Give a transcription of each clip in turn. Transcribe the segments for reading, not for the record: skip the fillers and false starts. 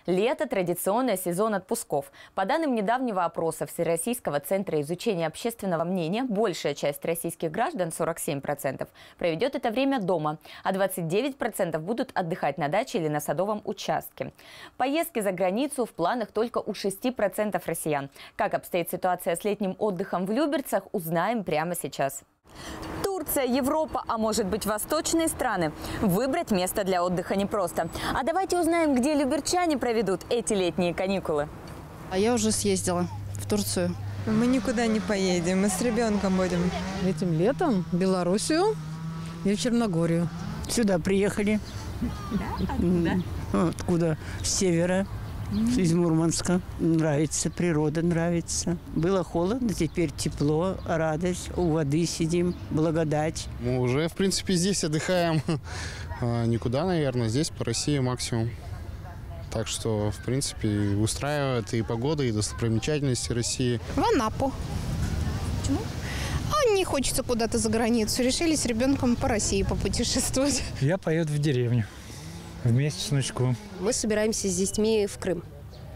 Лето – традиционный сезон отпусков. По данным недавнего опроса Всероссийского центра изучения общественного мнения, большая часть российских граждан, 47%, проведет это время дома, а 29% будут отдыхать на даче или на садовом участке. Поездки за границу в планах только у 6% россиян. Как обстоит ситуация с летним отдыхом в Люберцах, узнаем прямо сейчас. Турция, Европа, а может быть восточные страны. Выбрать место для отдыха непросто. А давайте узнаем, где люберчане проведут эти летние каникулы. А я уже съездила в Турцию. Мы никуда не поедем, мы с ребенком будем. Этим летом в Белоруссию и в Черногорию. Сюда приехали. Да? Откуда? Откуда? С севера. Из Мурманска. Нравится, природа нравится. Было холодно, теперь тепло, радость. У воды сидим, благодать. Мы уже, в принципе, здесь отдыхаем. Никуда, наверное, здесь по России максимум. Так что, в принципе, устраивает и погода, и достопримечательности России. В Анапу. Почему? Не хочется куда-то за границу. Решили с ребенком по России попутешествовать. Я поеду в деревню. Вместе с внучком. Мы собираемся с детьми в Крым.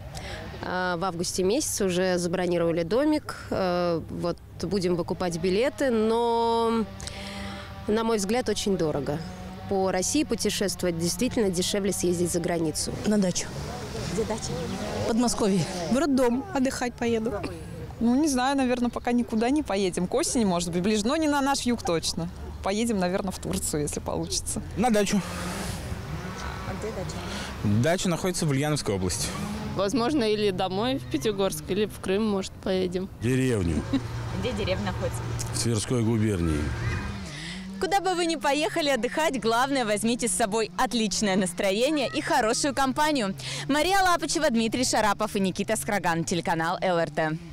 В августе месяце уже забронировали домик. Вот будем выкупать билеты, но, на мой взгляд, очень дорого. По России путешествовать действительно дешевле съездить за границу. На дачу. Где дача? В Подмосковье. В роддом отдыхать поеду. Ну, не знаю, наверное, пока никуда не поедем. К осени, может быть, ближе, но не на наш юг точно. Поедем, наверное, в Турцию, если получится. На дачу. А где дача? Дача находится в Ульяновской области. Возможно, или домой в Пятигорск, или в Крым, может, поедем. Деревню. Где деревня находится? В Тверской губернии. Куда бы вы ни поехали отдыхать, главное, возьмите с собой отличное настроение и хорошую компанию. Мария Лапочева, Дмитрий Шарапов и Никита Скраган, телеканал ЛРТ.